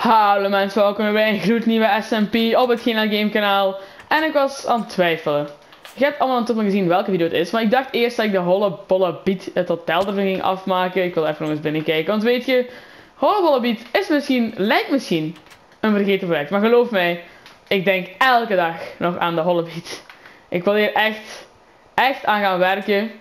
Hallo mensen, welkom bij een gloednieuwe SMP op het Geniaal Game kanaal. En ik was aan het twijfelen. Je hebt allemaal natuurlijk gezien welke video het is. Maar ik dacht eerst dat ik de Holle Bolle Beat het hotel ervan ging afmaken. Ik wil even nog eens binnenkijken. Want weet je, Holle Bolle Beat lijkt misschien een vergeten project. Maar geloof mij, ik denk elke dag nog aan de Holle Beat. Ik wil hier echt aan gaan werken.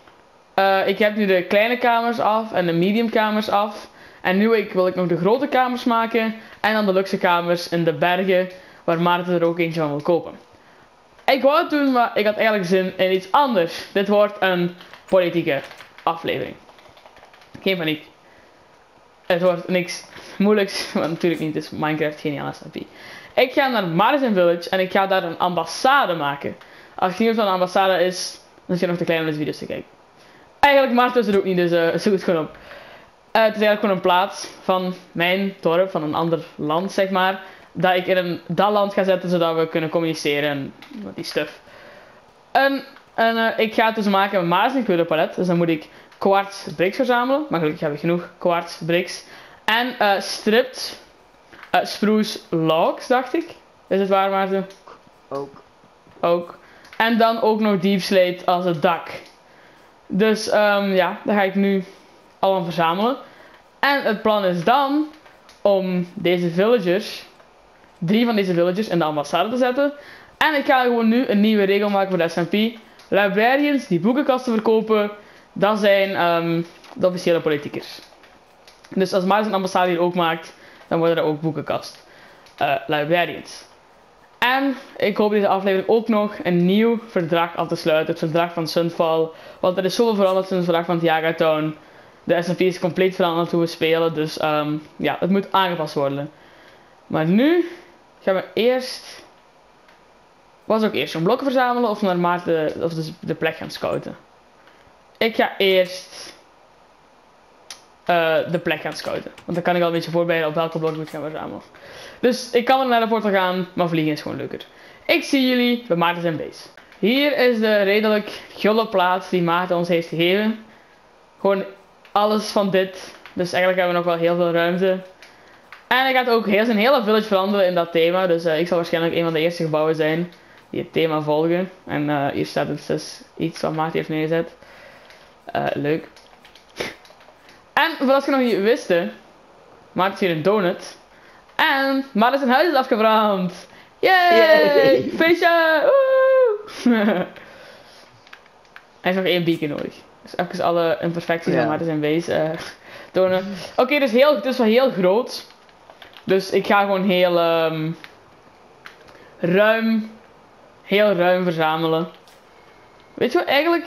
Ik heb nu de kleine kamers af en de medium kamers af. En nu wil ik nog de grote kamers maken. En dan de luxe kamers in de bergen. Waar Maarten er ook eentje van wil kopen. Ik wou het doen, maar ik had eigenlijk zin in iets anders. Dit wordt een politieke aflevering. Geen paniek. Het wordt niks moeilijks. Want natuurlijk niet, het is Minecraft Geniaal SMP. Ik ga naar Madison Village en ik ga daar een ambassade maken. Als je niet weet wat een ambassade is, dan zit je nog te klein om deze video's te kijken. Eigenlijk Maarten is er ook niet, dus zoek het gewoon op. Het is eigenlijk gewoon een plaats van mijn dorp, van een ander land zeg maar. Dat ik in dat land ga zetten zodat we kunnen communiceren en wat die stuff. En ik ga het dus maken met Madison kleurenpalet. Dus dan moet ik kwarts bricks verzamelen. Maar gelukkig heb ik genoeg kwarts bricks. En stripped spruce logs dacht ik. Is het waar Maarten? Ook. En dan ook nog deep slate als het dak. Dus ja, dat ga ik nu allemaal verzamelen. En het plan is dan om deze villagers, 3 van deze villagers in de ambassade te zetten. En ik ga gewoon nu een nieuwe regel maken voor de SMP. Librarians die boekenkasten verkopen, dat zijn de officiële politiekers. Dus als Maris een ambassade hier ook maakt, dan worden er ook boekenkast librarians. En ik hoop deze aflevering ook nog een nieuw verdrag af te sluiten. Het verdrag van Sunfall. Want er is zoveel veranderd sinds het verdrag van Tiaga Town. De SMP is compleet veranderd hoe we spelen. Dus ja, het moet aangepast worden. Maar nu gaan we eerst... Was ook eerst een blokken verzamelen of naar Maarten of de plek gaan scouten? Ik ga eerst de plek gaan scouten. Want dan kan ik al een beetje voorbereiden op welke blok ik moet gaan verzamelen. Dus ik kan er naar de portal gaan, maar vliegen is gewoon leuker. Ik zie jullie bij Maarten zijn base. Hier is de redelijk gulle plaats die Maarten ons heeft gegeven. Gewoon alles van dit. Dus eigenlijk hebben we nog wel heel veel ruimte. En ik ga ook zijn hele village veranderen in dat thema. Dus ik zal waarschijnlijk een van de eerste gebouwen zijn die het thema volgen. En hier staat dus iets wat Maarten heeft neergezet. Leuk. En voor als je nog niet wist, Maarten is hier een donut. En Maarten zijn huis is afgebrand. Yay! Feestje! Woe! Hij heeft nog 1 beacon nodig. Dus even alle imperfecties van Maarten zijn base tonen. Oké, dus het is wel heel groot. Dus ik ga gewoon heel ruim verzamelen. Weet je wat, eigenlijk...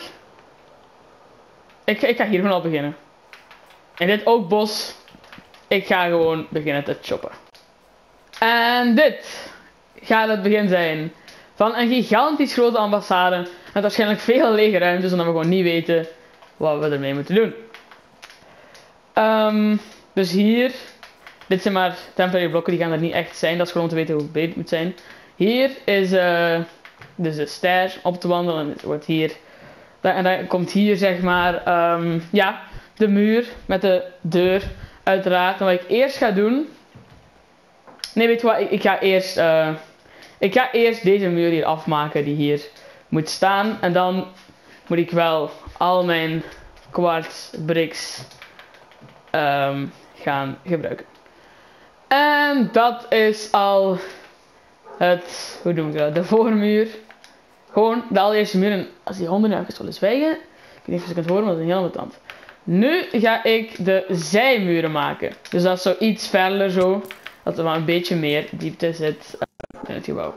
Ik ga hier gewoon al beginnen. En dit ook bos. Ik ga gewoon beginnen te choppen. En dit gaat het begin zijn van een gigantisch grote ambassade. Met waarschijnlijk veel lege ruimtes, omdat we gewoon niet weten wat we ermee moeten doen. Dus hier, dit zijn maar temporary blokken, die gaan er niet echt zijn. Dat is gewoon om te weten hoe breed het moet zijn. Hier is dus de stair op te wandelen. En het wordt hier, en dan komt hier zeg maar, ja, de muur met de deur. Uiteraard. En wat ik eerst ga doen. Nee, weet je wat? Ik ga eerst deze muur hier afmaken die hier moet staan. En dan moet ik wel al mijn kwarts bricks gaan gebruiken. En dat is al het, hoe noem ik dat? De voormuur. Gewoon de allereerste muur. En als die honden nu even zullen zwijgen. Ik weet niet of je het kunt horen, maar dat is een heel ambetant. Nu ga ik de zijmuren maken. Dus dat is zo iets verder zo. Dat er wel een beetje meer diepte zit in het gebouw.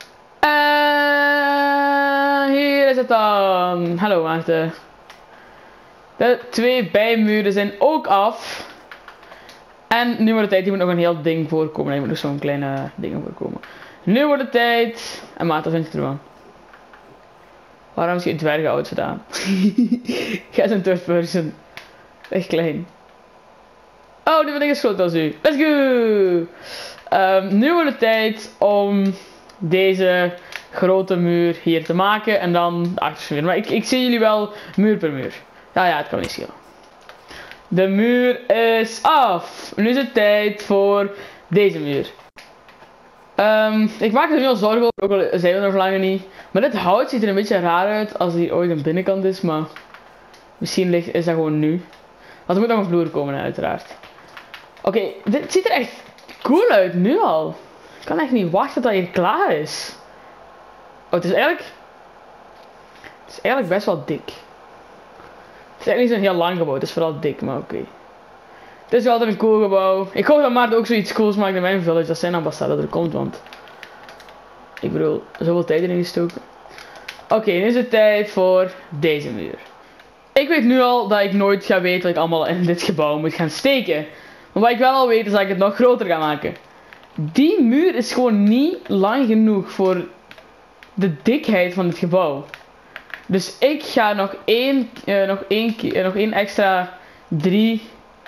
En hier is het dan. Hallo Maarten. De 2 bijmuren zijn ook af. En nu wordt het tijd. Hier moet nog een heel ding voorkomen. Hier moet nog zo'n kleine ding voorkomen. Nu wordt het tijd. En Maarten, wat vind je ervan? Waarom is je dwergen outfit aan? Jij is een third person. Echt klein. Oh, nu ben ik zo groot als u. Let's go! Nu wordt het tijd om deze grote muur hier te maken. En dan de achterste muur. Maar ik zie jullie wel muur per muur. Ja, het kan me niet schelen. De muur is af. Nu is het tijd voor deze muur. Ik maak er nu al zorgen over, ook al zijn we er nog langer niet. Maar dit hout ziet er een beetje raar uit als hier ooit een binnenkant is, maar misschien is dat gewoon nu. Want er moet nog een vloer komen uiteraard. Oké, dit ziet er echt cool uit, nu al. Ik kan echt niet wachten tot dat hier klaar is. Oh, het is eigenlijk best wel dik. Het is eigenlijk niet zo'n heel lang gebouw, het is vooral dik, maar oké. Het is wel altijd een cool gebouw. Ik hoop dat Maarten ook zoiets cools maakt in mijn village als zijn ambassade er komt, want ik bedoel, zoveel tijd erin gestoken. Oké, nu is het tijd voor deze muur. Ik weet nu al dat ik nooit ga weten wat ik allemaal in dit gebouw moet gaan steken. Maar wat ik wel al weet is dat ik het nog groter ga maken. Die muur is gewoon niet lang genoeg voor de dikheid van het gebouw. Dus ik ga nog één extra 3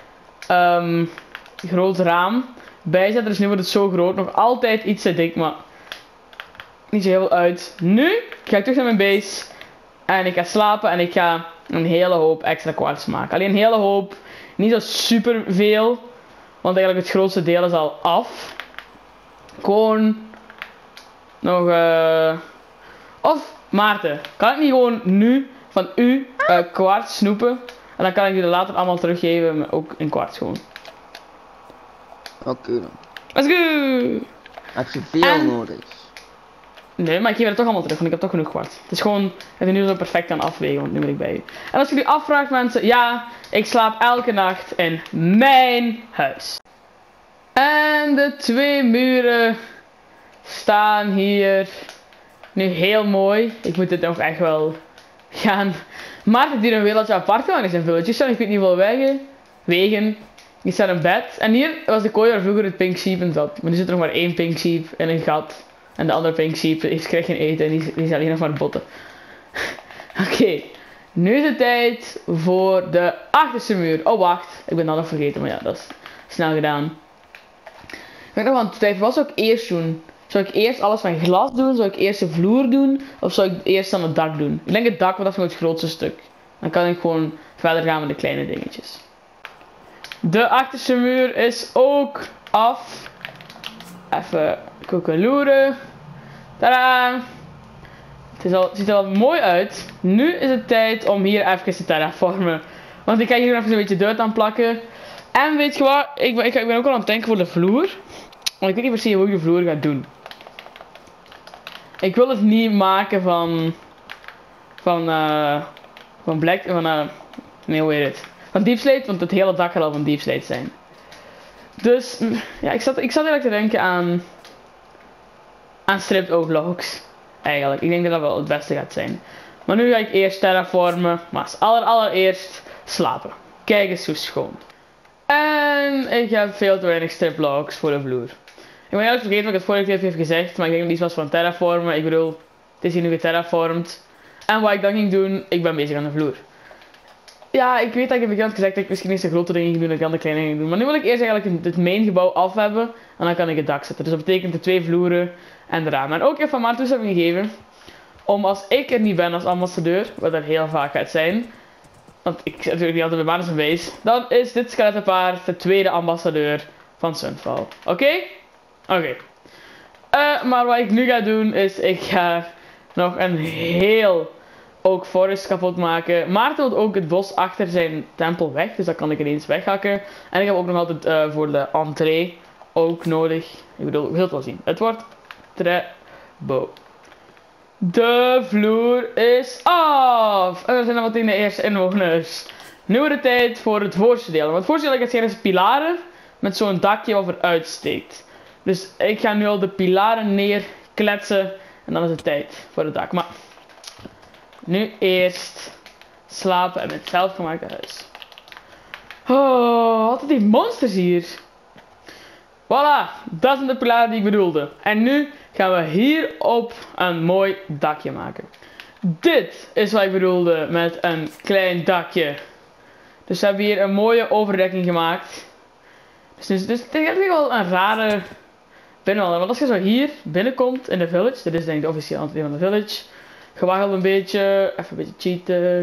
groot raam bijzetten. Dus nu wordt het zo groot. Nog altijd iets te dik, maar niet zo heel veel uit. Nu ga ik terug naar mijn base. En ik ga slapen en ik ga een hele hoop extra kwarts maken. Alleen een hele hoop. Niet zo super veel. Want eigenlijk het grootste deel is al af. Gewoon nog of Maarten, kan ik niet gewoon nu van u kwarts snoepen? En dan kan ik jullie later allemaal teruggeven, maar ook in kwarts gewoon. Oké dan. Let's go! Heb je veel nodig? Nee, maar ik geef het toch allemaal terug, want ik heb toch genoeg kwarts. Het is gewoon dat je nu zo perfect kan afwegen, want nu ben ik bij u. En als jullie afvraagt mensen, ja, ik slaap elke nacht in mijn huis. En de 2 muren staan hier nu heel mooi. Ik moet dit nog echt wel gaan. Maar het hier een wereldje apart gaan is een village. Hier staan ik weet niet veel wegen. Hier staat een bed. En hier was de kooi waar vroeger het pink sheep in zat. Maar nu zit er nog maar 1 pink sheep in een gat. En de andere pink sheep krijgt geen eten en die is alleen nog maar botten. Oké. Nu is het tijd voor de achterste muur. Oh wacht, ik ben dat nog vergeten. Maar ja, dat is snel gedaan. Ik ben nog aan het twijfelen, wat zou ik eerst doen? Zou ik eerst alles van glas doen? Zou ik eerst de vloer doen? Of zou ik eerst aan het dak doen? Ik denk het dak, want dat is nog het grootste stuk. Dan kan ik gewoon verder gaan met de kleine dingetjes. De achterste muur is ook af. Even koekeloeren. Tadaa! Het ziet er al mooi uit. Nu is het tijd om hier even te terraformen. Want ik ga hier even een beetje dirt aan plakken. En weet je wat? Ik ben ook al aan het denken voor de vloer. Want ik weet niet precies hoe ik de vloer ga doen. Ik wil het niet maken nee, hoe heet het? Van deepslate, want het hele dak gaat al van deepslate zijn. Dus, ja, ik zat eigenlijk te denken aan stripped oak logs. Eigenlijk, ik denk dat dat wel het beste gaat zijn. Maar nu ga ik eerst terraformen, maar als allereerst slapen. Kijk eens hoe schoon. En ik heb veel te weinig strip logs voor de vloer. Ik ben eigenlijk vergeten wat ik het vorige keer heb gezegd, maar ik denk dat iets was van terraformen. Ik bedoel, het is hier nu geterraformd. En wat ik dan ging doen, ik ben bezig aan de vloer. Ja, ik weet dat ik heb gezegd dat ik misschien eerst de grote dingen ging doen en dan de kleine ging doen. Maar nu wil ik eerst eigenlijk het main gebouw af hebben en dan kan ik het dak zetten. Dus dat betekent de 2 vloeren en de ramen. En ook even van Maarten toestemming gegeven om als ik er niet ben als ambassadeur, wat er heel vaak gaat zijn, want ik zit natuurlijk niet altijd bij Maarten zijn base, dan is dit skelettenpaard de tweede ambassadeur van Sunfall. Oké? Oké. Maar wat ik nu ga doen is, ik ga nog een heel Oak Forest kapot maken. Maarten wil ook het bos achter zijn tempel weg, dus dat kan ik ineens weghakken. En ik heb ook nog altijd voor de entree ook nodig. Ik bedoel, je wilt het wel zien. Het wordt Trebo. De vloer is af! En we zijn dan meteen de eerste inwoners. Nu wordt het tijd voor het voorste deel. Want het voorste deel is pilaren met zo'n dakje wat eruit steekt. Dus ik ga nu al de pilaren neerkletsen en dan is het tijd voor het dak. Maar nu eerst slapen in het zelfgemaakte huis. Oh, wat zijn die monsters hier. Voilà, dat zijn de pilaren die ik bedoelde. En nu gaan we hierop een mooi dakje maken. Dit is wat ik bedoelde met een klein dakje. Dus we hebben hier een mooie overdekking gemaakt. Dus dit is wel een rare binnenwand. Want als je zo hier binnenkomt in de village. Dit is denk ik de officiële entree van de village. Je waggelt een beetje, even een beetje cheaten.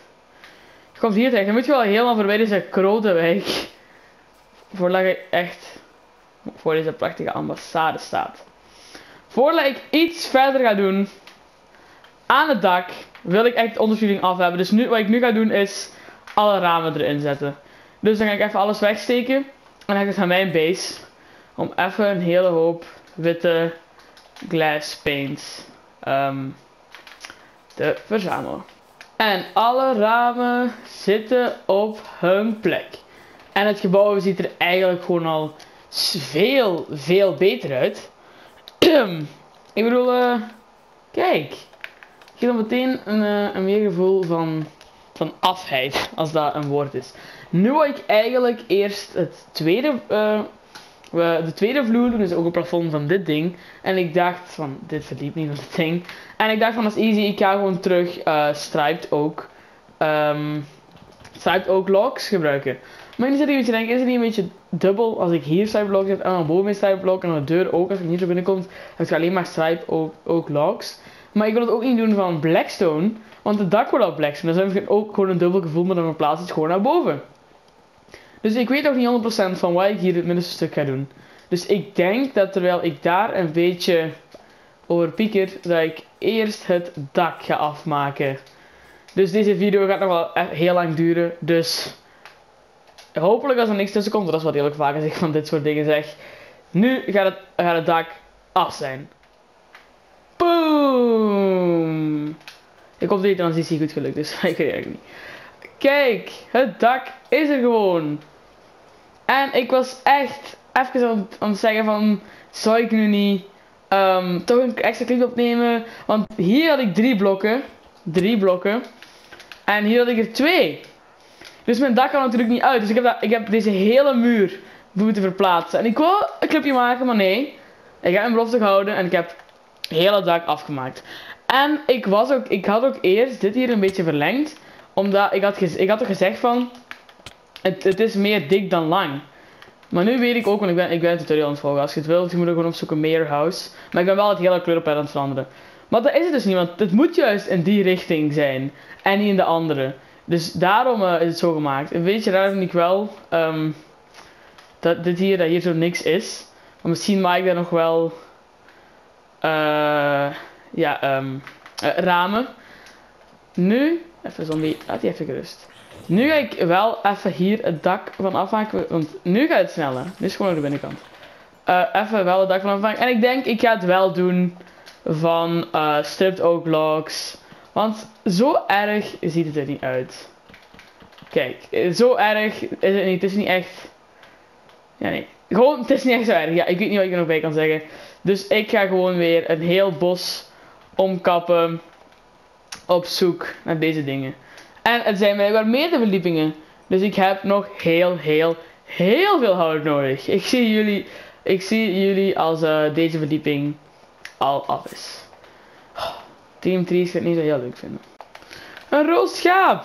Je komt hier terecht. Dan moet je wel helemaal voorbij deze grote weg. Voordat je echt voor deze prachtige ambassade staat. Voordat ik iets verder ga doen aan het dak, wil ik echt de onderverdieping af hebben. Dus wat ik nu ga doen is alle ramen erin zetten. Dus dan ga ik even alles wegsteken. En dan ga ik het naar mijn base. Om even een hele hoop witte glass paint te verzamelen. En alle ramen zitten op hun plek. En het gebouw ziet er eigenlijk gewoon al veel beter uit. Ik bedoel, kijk. Ik heb dan meteen een meer gevoel van afheid, als dat een woord is. Nu wil ik eigenlijk eerst de tweede vloer doen, dus ook een plafond van dit ding. En ik dacht van, dit verdiept niet van dit ding. En ik dacht van, dat is easy, ik ga gewoon terug striped oak logs gebruiken. Maar nu zit ik een beetje te denken, is het niet een beetje dubbel als ik hier striped logs heb en dan boven striped log en dan de deur ook, als ik hier zo binnenkomt, heb ik alleen maar striped oak logs. Maar ik wil het ook niet doen van blackstone, want het dak wordt al blackstone, dus dan heb ik ook gewoon een dubbel gevoel, maar dan verplaats ik het gewoon naar boven. Dus ik weet nog niet 100% van wat ik hier het middenste stuk ga doen. Dus ik denk dat terwijl ik daar een beetje over pieker, dat ik eerst het dak ga afmaken. Dus deze video gaat nog wel heel lang duren, dus hopelijk als er niks tussen komt, dat is wat heel vaak als ik van dit soort dingen zeg. Nu gaat het dak af zijn. Boom! Ik hoop dat die transitie goed gelukt is, ik weet het eigenlijk niet. Kijk, het dak is er gewoon. En ik was echt even aan het zeggen van, zou ik nu niet toch een extra clip opnemen? Want hier had ik 3 blokken. En hier had ik er 2. Dus mijn dak kan natuurlijk niet uit. Dus ik heb deze hele muur moeten verplaatsen. En ik wou een clipje maken, maar nee. Ik heb mijn belofte gehouden en ik heb het hele dak afgemaakt. En ik had ook eerst dit hier een beetje verlengd. Omdat ik had ook gezegd van, het is meer dik dan lang. Maar nu weet ik ook, want ik ben een tutorial aan het volgen. Als je het wilt, je moet er gewoon opzoeken Mayor House. Maar ik ben wel het hele kleurenpalet aan het veranderen. Maar dat is het dus niet, want het moet juist in die richting zijn. En niet in de andere. Dus daarom is het zo gemaakt. Een beetje raar vind ik wel dat hier zo niks is. Maar misschien maak ik daar nog wel ramen. Nu, even zombie, laat die even gerust. Nu ga ik wel even hier het dak van afmaken, want nu gaat het sneller. Nu is gewoon de binnenkant. Even wel het dak van afmaken. En ik denk, ik ga het wel doen van stripped oak logs. Want zo erg ziet het er niet uit. Kijk, zo erg is het niet. Het is niet echt... Ja, nee. Gewoon, het is niet echt zo erg. Ja, ik weet niet wat ik er nog bij kan zeggen. Dus ik ga gewoon weer een heel bos omkappen op zoek naar deze dingen. En het zijn blijkbaar meerdere verdiepingen. Dus ik heb nog heel veel hout nodig. Ik zie jullie als deze verdieping al af is. Team Trees gaat het niet zo heel leuk vinden. Een rood schaap!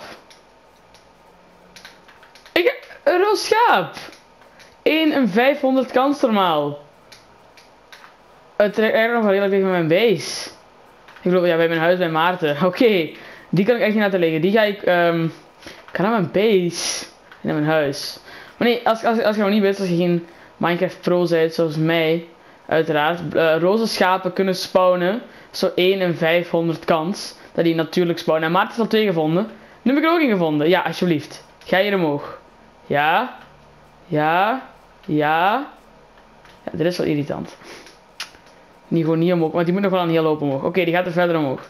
Een rood schaap! 1 in 500 kans normaal. Het trekt eigenlijk nog wel heel erg tegen mijn base. Ik geloof, ja, bij mijn huis bij Maarten. Oké, die kan ik echt niet laten liggen. Die ga ik naar mijn base. Naar mijn huis. Maar nee, als je nog niet weet, als je geen Minecraft pro bent zoals mij, uiteraard. Roze schapen kunnen spawnen. Zo 1 in 500 kans. Dat die natuurlijk spawnen. En Maarten heeft al 2 gevonden. Nu heb ik er ook 1 gevonden. Ja, alsjeblieft. Ga hier omhoog. Ja. Ja. Ja. Ja, dit is wel irritant. Die gewoon niet omhoog, want die moet nog wel een heel hoop omhoog. Oké, die gaat er verder omhoog.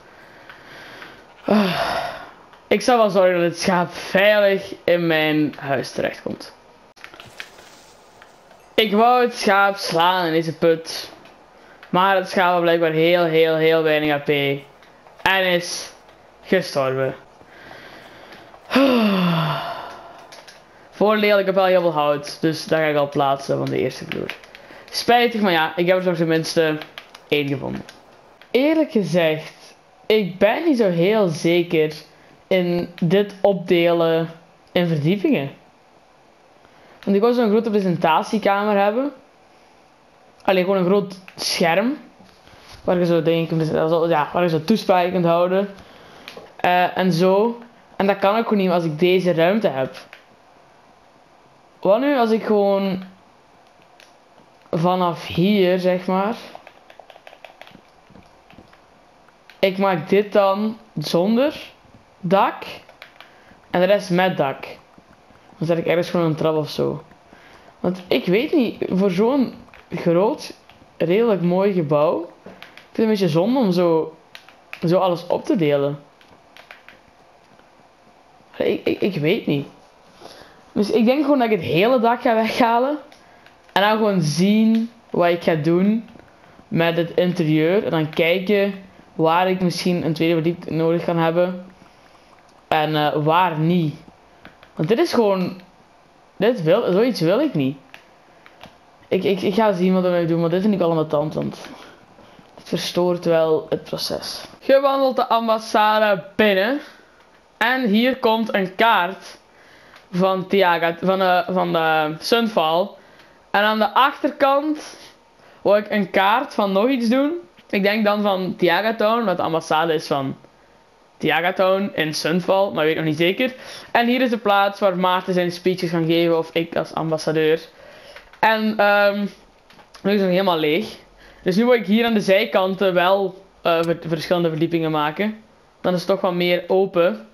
Ik zal wel zorgen dat het schaap veilig in mijn huis terechtkomt. Ik wou het schaap slaan in deze put. Maar het schaap had blijkbaar heel weinig AP. En is gestorven. Voordeel, ik heb wel heel veel hout. Dus daar ga ik al plaatsen van de eerste vloer. Spijtig, maar ja, ik heb er toch tenminste 1 gevonden. Eerlijk gezegd, ik ben niet zo heel zeker in dit opdelen in verdiepingen. Want ik wil zo'n grote presentatiekamer hebben. Alleen gewoon een groot scherm. Waar je zo waar je zo toespraken kunt houden. En zo. En dat kan ook gewoon niet als ik deze ruimte heb. Wat nu als ik gewoon vanaf hier, zeg maar. Ik maak dit dan zonder dak. En de rest met dak. Dan zet ik ergens gewoon een trap of zo. Want ik weet niet, voor zo'n groot, redelijk mooi gebouw. Ik vind het een beetje zonde om zo alles op te delen. Ik weet niet. Dus ik denk gewoon dat ik het hele dak ga weghalen. En dan gewoon zien wat ik ga doen met het interieur. En dan kijken waar ik misschien een tweede verdieping nodig kan hebben. En waar niet. Want dit is gewoon... Zoiets wil ik niet. Ik ga zien wat we doen, maar dit vind ik allemaal tand, want het verstoort wel het proces. Je wandelt de ambassade binnen. En hier komt een kaart van Tiaga, van de Sunfall. En aan de achterkant wil ik een kaart van nog iets doen. Ik denk dan van Tiaga Town, want de ambassade is van Tiaga Town in Sunfall, maar weet ik nog niet zeker. En hier is de plaats waar Maarten zijn speeches kan geven, of ik als ambassadeur. En nu is het nog helemaal leeg. Dus nu wil ik hier aan de zijkanten wel verschillende verdiepingen maken. Dan is het toch wat meer open.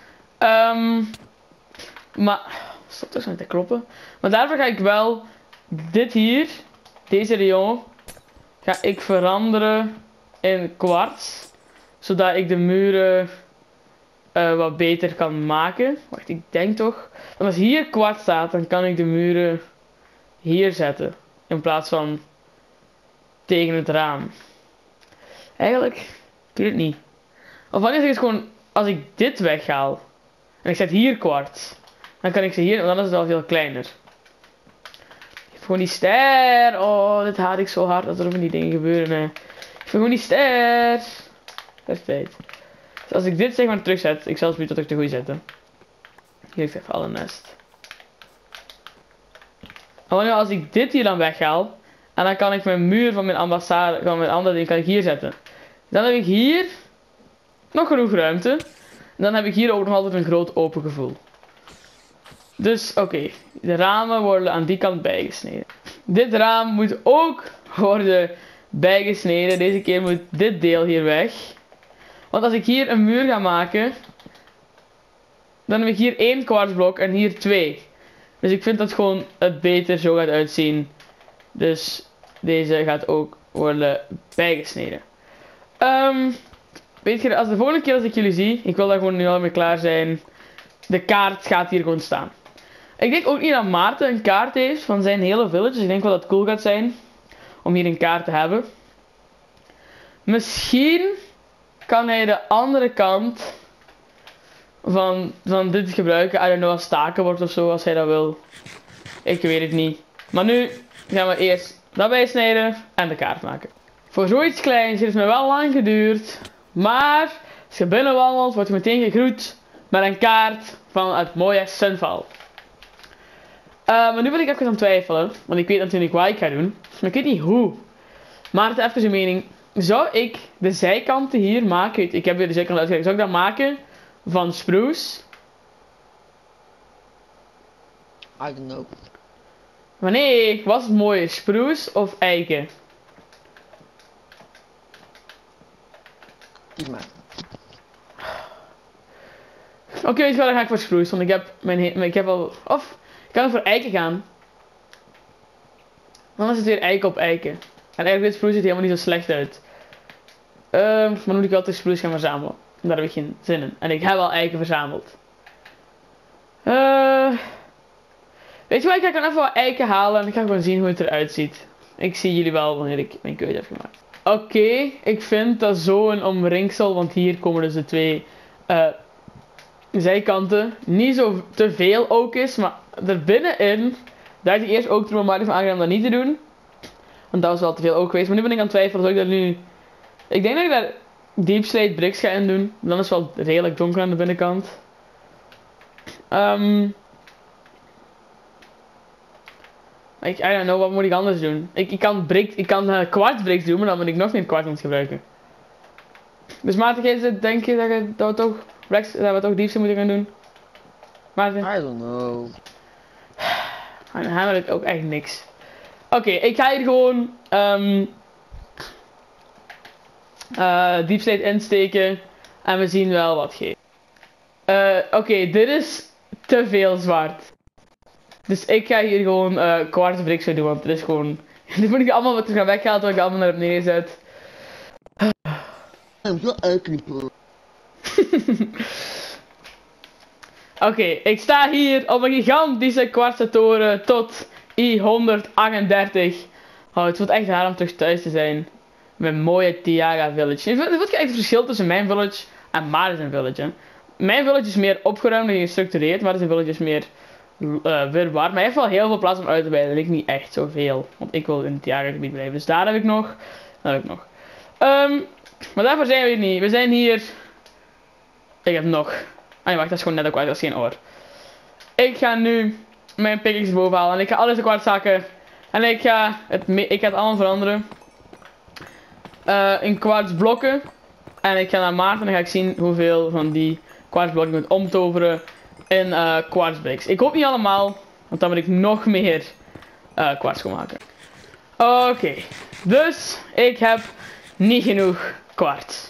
Maar... Stop toch zo te kloppen. Maar daarvoor ga ik wel dit hier, deze rayon, ga ik veranderen in kwarts. Zodat ik de muren wat beter kan maken. Wacht, ik denk toch. Want als hier kwarts staat, dan kan ik de muren hier zetten. In plaats van tegen het raam. Eigenlijk, ik weet het niet. Of wanneer is het gewoon, als ik dit weghaal. En ik zet hier kwarts. Dan kan ik ze hier, want dan is het wel veel kleiner. Ik heb gewoon die ster. Oh, dit haat ik zo hard dat er van die dingen gebeuren. Nee. Ik heb gewoon die ster. Perfect. Dus als ik dit zeg maar terugzet, ik zal het tot ik de goede zetten. Hier heeft even alle nest. En wanneer als ik dit hier dan weghaal, en dan kan ik mijn muur van mijn ambassade, van mijn andere ding, kan ik hier zetten. Dan heb ik hier nog genoeg ruimte. En dan heb ik hier ook nog altijd een groot open gevoel. Dus oké, de ramen worden aan die kant bijgesneden. Dit raam moet ook worden bijgesneden. Deze keer moet dit deel hier weg. Want als ik hier een muur ga maken, dan heb ik hier 1 kwartsblok en hier 2. Dus ik vind dat gewoon het beter zo gaat uitzien. Dus deze gaat ook worden bijgesneden. Weet je, als de volgende keer als ik jullie zie, ik wil daar gewoon nu al mee klaar zijn. De kaart gaat hier gewoon staan. Ik denk ook niet dat Maarten een kaart heeft van zijn hele village. Dus ik denk wel dat het cool gaat zijn om hier een kaart te hebben. Misschien kan hij de andere kant van dit gebruiken. I don't know, als staken wordt of zo, als hij dat wil. Ik weet het niet. Maar nu gaan we eerst dat bijsnijden en de kaart maken. Voor zoiets kleins heeft het me wel lang geduurd. Maar als je binnen wandelt, word je meteen gegroet met een kaart van het mooie Sunfall. Maar nu ben ik even aan het twijfelen. Want ik weet natuurlijk wat ik ga doen. Maar ik weet niet hoe. Maarten, even zijn mening. Zou ik de zijkanten hier maken? Ik heb weer de zijkant uitgelegd. Zou ik dat maken van spruce? I don't know. Maar nee, was het mooie? Spruce of eiken? Kies maar. Oké, weet je wel, dan ga ik voor spruce. Want ik heb al... Of, ik kan voor eiken gaan. Dan is het weer eiken op eiken. En eigenlijk dit spruce ziet helemaal niet zo slecht uit. Maar dan moet ik wel de spruce gaan verzamelen. En daar heb ik geen zin in. En ik heb al eiken verzameld. Weet je wat, ik ga even wat eiken halen. En ik ga gewoon zien hoe het eruit ziet. Ik zie jullie wel wanneer ik mijn keuze heb gemaakt. Oké, ik vind dat zo'n omringsel. Want hier komen dus de twee zijkanten. Niet zo te veel ook is. Maar er binnenin dacht ik eerst ook toen maar van aangedaan om dat niet te doen. Want dat was wel te veel ook geweest. Maar nu ben ik aan het twijfelen. Zou ik dat nu... Ik denk dat ik daar deep slate bricks ga in doen. Dan is het wel redelijk donker aan de binnenkant. I don't know, wat moet ik anders doen? Ik kan kwart bricks doen, maar dan moet ik nog meer kwart moeten gebruiken. Dus Maarten, denk je dat we toch diepste moeten gaan doen? Maarten? I don't know. Dan hebben we ook echt niks. Oké, ik ga hier gewoon deep state insteken en we zien wel wat geeft. Oké, dit is te veel zwart. Dus ik ga hier gewoon quartz bricks doen, want dit is gewoon... dit moet ik allemaal wat gaan weghalen terwijl ik allemaal naar beneden zet. Oké, ik sta hier op een gigantische kwartsen toren tot I-138. Oh, het wordt echt raar om terug thuis te zijn. Met mooie Tiaga Village. Je voelt echt het verschil tussen mijn village en Maarten Village. Hè. Mijn village is meer opgeruimd en gestructureerd, Maarten Village is meer wirwar. Maar hij heeft wel heel veel plaats om uit te wijden. Ik niet echt zoveel, want ik wil in het Tiaga gebied blijven. Dus daar heb ik nog. Daar heb ik nog. Maar daarvoor zijn we hier niet. We zijn hier... Ik heb nog... Ah nee, wacht, dat is gewoon net een kwart, dat is geen oor. Ik ga nu mijn pickaxe boven halen en ik ga alles in kwart zakken. En ik ga het allemaal veranderen. In kwarts blokken. En ik ga naar Maarten en dan ga ik zien hoeveel van die kwartsblokken ik moet omtoveren in kwartsbricks. Ik hoop niet allemaal, want dan moet ik nog meer kwarts gaan maken. Oké, dus ik heb niet genoeg kwarts.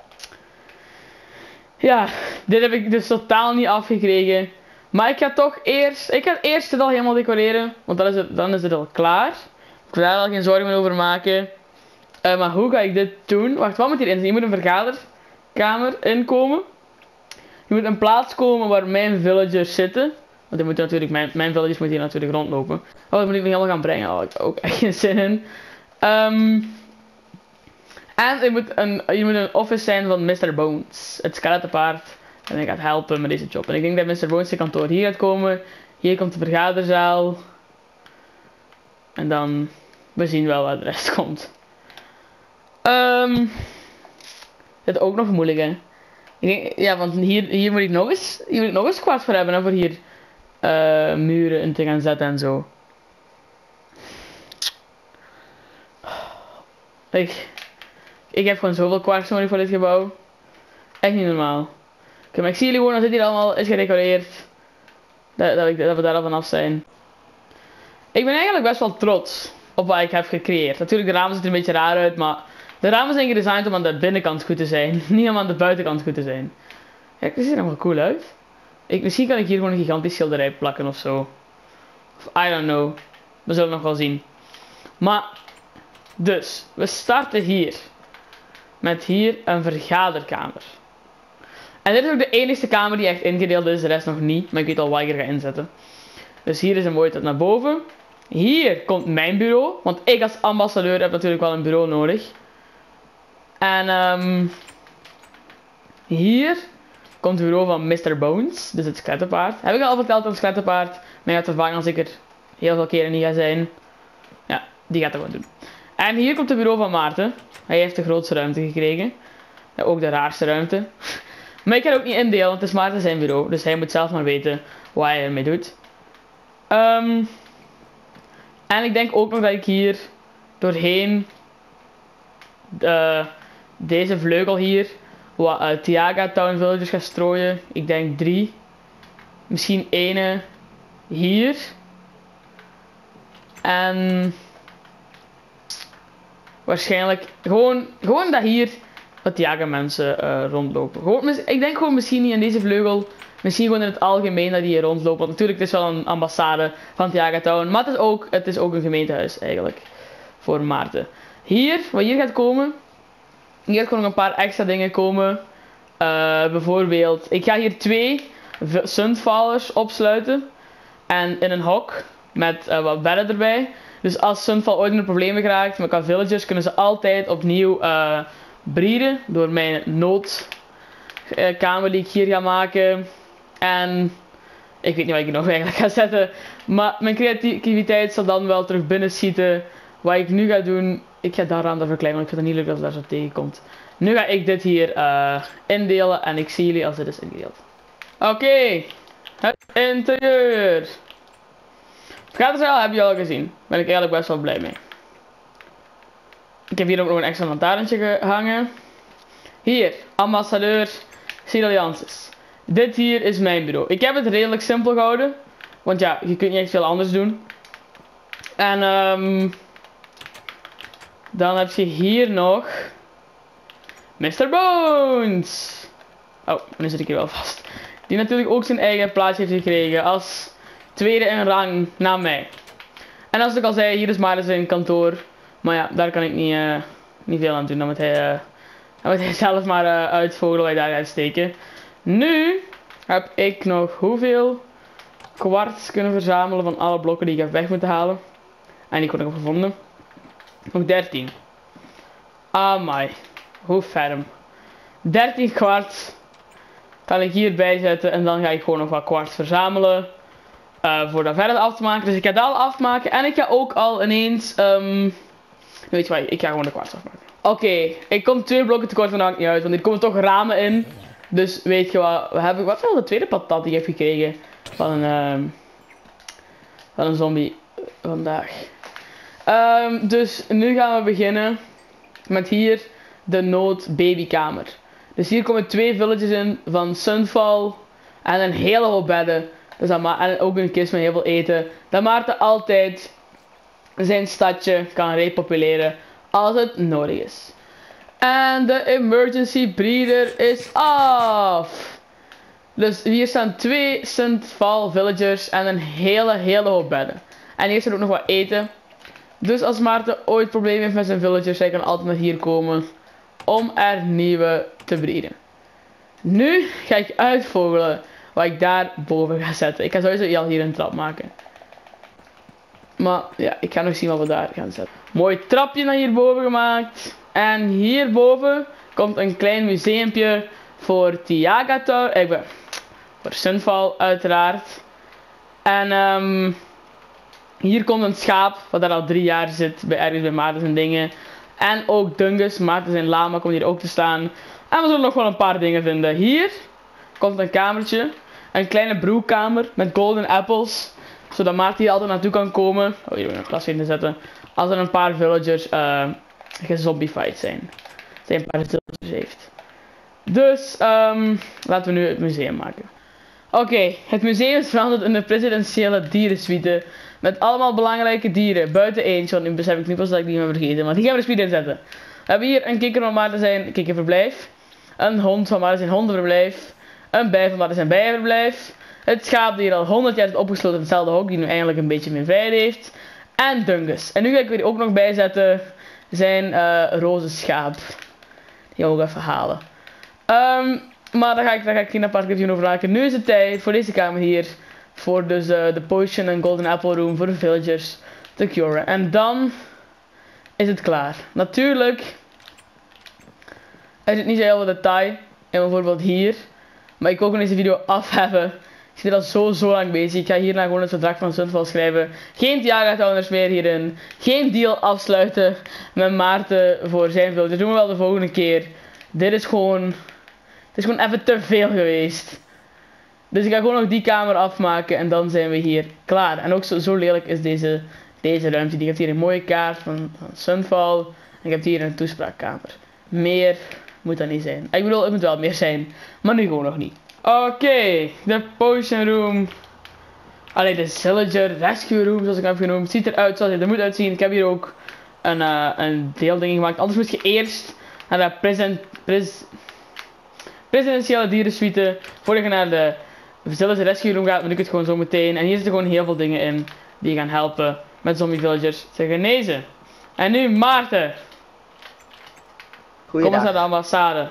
Ja, dit heb ik dus totaal niet afgekregen. Maar ik ga toch eerst... Ik ga eerst het al helemaal decoreren. Want dan is het al klaar. Ik wil daar al geen zorgen meer over maken. Maar hoe ga ik dit doen? Wacht, wat moet hierin zijn? Je moet een vergaderkamer inkomen. Je moet een plaats komen waar mijn villagers zitten. Want die moeten natuurlijk, mijn villagers moeten hier natuurlijk rondlopen. Oh, dat moet ik nog helemaal gaan brengen. Oh, ik heb ook echt geen zin in. En je moet een office zijn van Mr. Bones. Het skelettenpaard. En hij gaat helpen met deze job. En ik denk dat Mr. Bones zijn kantoor hier gaat komen. Hier komt de vergaderzaal. En dan... We zien wel waar de rest komt. Dit is ook nog moeilijk, hè. Ik denk, ja, want hier moet ik nog eens kwart voor hebben. Hè, voor hier muren in te gaan zetten en zo. Ik heb gewoon zoveel kwarts nodig voor dit gebouw. Echt niet normaal. Oké, maar ik zie jullie gewoon, dat dit hier allemaal is gedecoreerd. Dat we daar al vanaf zijn. Ik ben eigenlijk best wel trots op wat ik heb gecreëerd. Natuurlijk, de ramen zien er een beetje raar uit, maar de ramen zijn gedesigned om aan de binnenkant goed te zijn. Niet om aan de buitenkant goed te zijn. Kijk, dit ziet er nog wel cool uit. Misschien kan ik hier gewoon een gigantisch schilderij plakken of zo. Of I don't know. We zullen nog wel zien. Maar, dus, we starten hier. Met hier een vergaderkamer. En dit is ook de enige kamer die echt ingedeeld is, de rest nog niet. Maar ik weet al wat ik er ga inzetten. Dus hier is een mooie tot naar boven. Hier komt mijn bureau. Want ik als ambassadeur heb natuurlijk wel een bureau nodig. En hier komt het bureau van Mr. Bones. Dus het skelettenpaard. Heb ik al verteld aan het skelettenpaard. Maar je gaat vervangen als ik er heel veel keren niet ga zijn. Ja, die gaat dat gewoon doen. En hier komt het bureau van Maarten. Hij heeft de grootste ruimte gekregen. Ja, ook de raarste ruimte. Maar ik kan ook niet indelen, want het is Maarten zijn bureau. Dus hij moet zelf maar weten wat hij ermee doet. En ik denk ook nog dat ik hier doorheen deze vleugel hier wat Tiaga Town Villagers ga strooien. Ik denk 3. Misschien 1 hier. En waarschijnlijk gewoon dat hier wat Tiaga mensen rondlopen. Ik denk gewoon misschien niet in deze vleugel. Misschien gewoon in het algemeen dat die hier rondlopen. Want natuurlijk, het is wel een ambassade van Tiaga Town. Maar het is ook een gemeentehuis eigenlijk. Voor Maarten. Wat hier gaat komen. Hier gaat gewoon nog een paar extra dingen komen. Bijvoorbeeld, ik ga hier 2 Sunfallers opsluiten. En in een hok. Met wat bedden erbij. Dus als Sunfall ooit in de problemen geraakt met qua villagers, kunnen ze altijd opnieuw breeden. Door mijn noodkamer die ik hier ga maken. En ik weet niet wat ik nog eigenlijk ga zetten. Maar mijn creativiteit zal dan wel terug binnen schieten. Wat ik nu ga doen. Ik ga daaraan verkleinen, want ik vind het niet leuk als daar zo tegenkomt. Nu ga ik dit hier indelen. En ik zie jullie als dit is ingedeeld. Oké. Het interieur. Vergaderzaal heb je al gezien. Daar ben ik eigenlijk best wel blij mee. Ik heb hier ook nog een extra lantaarntje gehangen. Hier, ambassadeur Silliances. Dit hier is mijn bureau. Ik heb het redelijk simpel gehouden. Want ja, je kunt niet echt veel anders doen. En dan heb je hier nog Mr. Bones. Oh, nu zit ik hier wel vast. Die natuurlijk ook zijn eigen plaatsje heeft gekregen als tweede in rang na mij. En als ik al zei, hier is Maarten zijn kantoor. Maar ja, daar kan ik niet veel aan doen. Dan moet hij zelf maar uitvogelen waar hij daar gaat steken. Nu heb ik nog hoeveel kwarts kunnen verzamelen van alle blokken die ik heb weg moeten halen. En die kon ik heb gevonden. Nog 13. Amai. Hoe ferm. 13 kwarts kan ik hierbij zetten. En dan ga ik gewoon nog wat kwarts verzamelen. Voor dat verder af te maken. Dus ik ga dat al afmaken. En ik ga ook al ineens... weet je wat, ik ga gewoon de kwarts afmaken. Oké, ik kom 2 blokken tekort, maar dat maakt niet uit. Want hier komen toch ramen in. Dus weet je wat, wat is wel de tweede patat die ik heb gekregen van een zombie vandaag. Dus nu gaan we beginnen met hier de noodbabykamer. Dus hier komen 2 villages in van Sunfall en een hele hoop bedden. Dus en ook een kist met heel veel eten. Dat Maarten altijd zijn stadje kan repopuleren als het nodig is. En de emergency breeder is af. Dus hier staan 2 Sunfall villagers en een hele hoop bedden. En hier staat ook nog wat eten. Dus als Maarten ooit problemen heeft met zijn villagers, hij kan altijd naar hier komen om er nieuwe te breeden. Nu ga ik uitvogelen wat ik daar boven ga zetten. Ik ga sowieso al hier een trap maken. Maar ja, ik ga nog zien wat we daar gaan zetten. Mooi trapje naar hierboven gemaakt. En hierboven komt een klein museumpje voor Tiaga Tower. Voor Sunfall uiteraard. En hier komt een schaap wat daar al 3 jaar zit. Ergens bij Maarten en dingen. En ook Dungus, Maarten zijn lama komt hier ook te staan. En we zullen nog wel een paar dingen vinden. Hier komt een kamertje. Een kleine broekkamer met golden apples. Zodat Maarten hier altijd naartoe kan komen. Oh, hier moet ik een glas in te zetten. Als er een paar villagers gezombified zijn. Als hij een paar villagers heeft. Dus laten we nu het museum maken. Oké, het museum is veranderd in de presidentiële dierensuite. Met allemaal belangrijke dieren. Buiten eentje, want nu besef ik nu pas dat ik die heb vergeten. Want die gaan we de speed inzetten. We hebben hier een kikker van Maarten zijn kikkerverblijf. Een hond van Maarten zijn hondenverblijf. Een bij van Maarten zijn bijenverblijf. Het schaap die hier al 100 jaar zit opgesloten in hetzelfde hok. Die nu eindelijk een beetje meer vrijheid heeft. En Dungus. En nu ga ik er ook nog bij zetten. Zijn roze schaap. Die ga ik ook even halen. Maar daar ga ik geen apart video over maken. Nu is het tijd voor deze kamer hier. Voor dus de potion en golden apple room voor de villagers te curen. En dan is het klaar. Natuurlijk er zit niet zo heel veel detail in bijvoorbeeld hier. Maar ik wil gewoon deze video afhebben. Ik zit al zo lang bezig. Ik ga hierna gewoon het verdrag van Sunfall schrijven. Geen Tiaga-towners meer hierin. Geen deal afsluiten met Maarten voor zijn villagers. Dat doen we wel de volgende keer. Dit is gewoon... Het is gewoon even te veel geweest. Dus ik ga gewoon nog die kamer afmaken en dan zijn we hier klaar. En ook zo lelijk is deze ruimte. Die heeft hier een mooie kaart van Sunfall. En ik heb hier een toespraakkamer. Meer moet dat niet zijn. Ik bedoel, het moet wel meer zijn. Maar nu gewoon nog niet. Oké, de potion room. Allee, de villager rescue room zoals ik heb genoemd. Het ziet eruit zoals het er moet uitzien. Ik heb hier ook een deelding gemaakt. Anders moet je eerst naar de presidentiële dierensuite. Voordat je naar de villager rescue room gaat, dan doe ik het gewoon zo meteen. En hier zitten gewoon heel veel dingen in die gaan helpen met zombie villagers te genezen. En nu Maarten. Goeiedag. Kom eens naar de ambassade.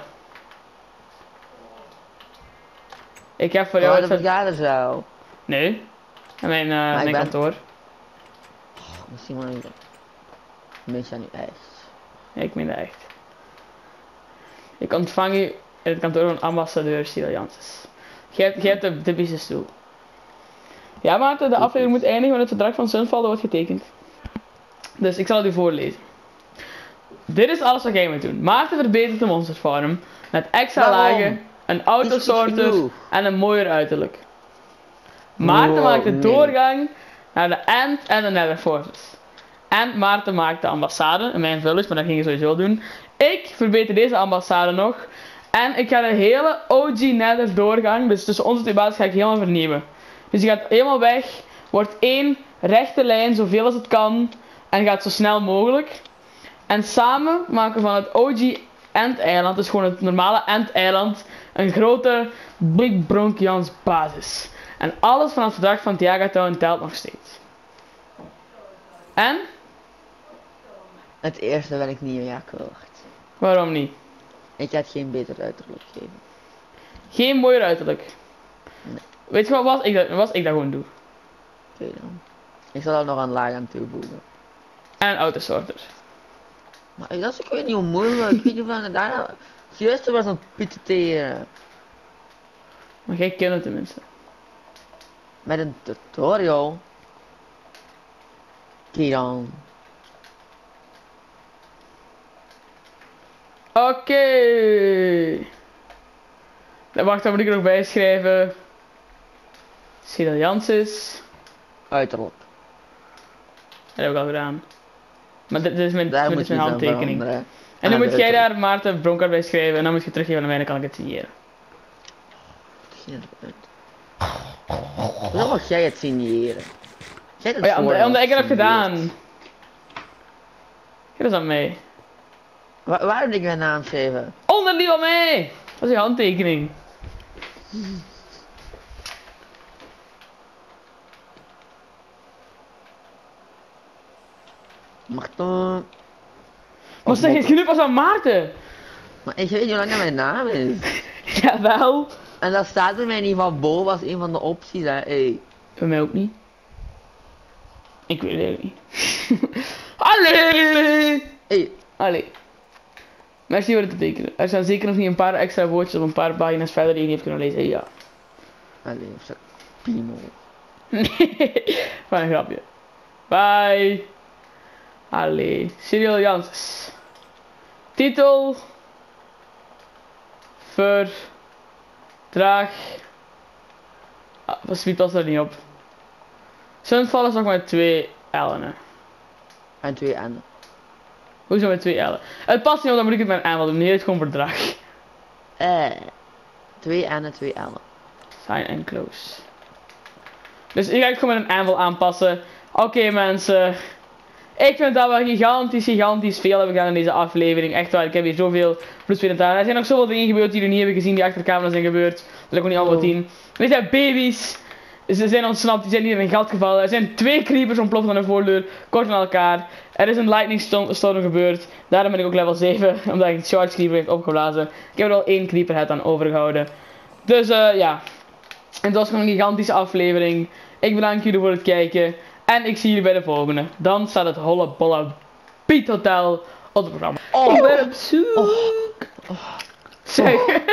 Ik heb voor jou... Oh, dat vergaderen zo. Nee. En mijn kantoor. Oh, misschien wel niet. Mis aan niet echt. Ja, ik meen dat echt. Ik ontvang u in het kantoor van ambassadeur Cyril Janssens. Jij hebt de business toe. Ja, Maarten, de aflevering moet eindigen met het verdrag van Sunfall dat wordt getekend. Dus ik zal het u voorlezen. Dit is alles wat jij moet doen. Maarten verbetert de Monster Farm met extra lagen, een autosorter en een mooier uiterlijk. Maarten maakt de doorgang naar de End en de Nether Fortress. En Maarten maakt de ambassade in mijn village, maar dat ging je sowieso doen. Ik verbeter deze ambassade nog. En ik ga de hele OG Nether doorgang, dus tussen onze twee bases, ga ik helemaal vernieuwen. Dus die gaat helemaal weg, wordt één rechte lijn, zoveel als het kan. En gaat zo snel mogelijk. En samen maken we van het OG End-eiland, dus gewoon het normale End-eiland, een grote Big Bronchians basis. En alles van het verdrag van Tiaga Town telt nog steeds. En? Het eerste ben ik niet meer akkoord. Waarom niet? Ik had geen beter uiterlijk geven. Geen mooier uiterlijk. Nee. Weet je wat ik dat gewoon doe? Oké dan. Ik zal er nog een laag aan toevoegen. En een autosorter. Maar dat is ik weet niet hoe moeilijk. Ik weet niet van daarna. Juist er was een pitteren. Maar jij kent het tenminste. Met een tutorial. Oké dan. Oké. Dan wacht, dan moet ik er nog bij schrijven. Cyril Janssens. Uiterlijk. Dat heb ik al gedaan. Maar dit is mijn, Daar dit moet is je mijn iets aan handtekening. veranderen. En dan Ah, moet jij uiterlijk. daar Maarten Bronkart bij schrijven. En dan moet je teruggeven aan mij en dan kan ik het signeren. Geen punt. Hoe mag jij het signeren? Jij het Oh ja, omdat ik het heb signeert. gedaan. Geef eens aan mij. Waar heb ik mijn naam schrijven? Onder die van mij! Dat is je handtekening. Mag toch... Maar zeg eens genoeg pas aan Maarten. Maar ik weet niet hoe lang dat mijn naam is. Jawel. En dat staat bij mij in ieder geval boven als een van de opties, hè. Hey. Bij mij ook niet. Ik weet het eigenlijk niet. Allee! Hey. Allee. Merci voor het te tekenen. Er zijn zeker nog niet een paar extra woordjes of een paar pagina's verder die je niet hebt kunnen lezen. Ja. Allee, of zo. Pino. Nee. Maar een grapje. Bye. Allee. Cyril Janssens. Titel. Verdrag. Wie past er niet op? Sunfall is nog met 2 L'en. Hè. En 2 N. Hoezo met 2 L'en? Het past niet op, dan moet ik het met een N wel doen. Nee, het is gewoon verdrag. 2 N en 2 L. Sign and close. Dus ik ga het gewoon met een aanval aanpassen. Oké, mensen. Ik vind dat we gigantisch veel hebben gedaan in deze aflevering. Echt waar, ik heb hier zoveel bloedspelend aan. Er zijn nog zoveel dingen gebeurd die jullie niet hebben gezien, die achter de camera zijn gebeurd. Dat wil ik ook niet allemaal zien. Er zijn baby's. Ze zijn ontsnapt, die zijn niet in een gat gevallen. Er zijn 2 creepers ontploft aan de voordeur, kort van elkaar. Er is een lightning storm gebeurd. Daarom ben ik ook level 7, omdat ik een charge creeper heeft opgeblazen. Ik heb er al 1 creeper head aan overgehouden. Dus ja. En het was gewoon een gigantische aflevering. Ik bedank jullie voor het kijken. En ik zie jullie bij de volgende. Dan staat het Holle Bolle Piet Hotel op het programma. Ik ben op zoek. Zeg.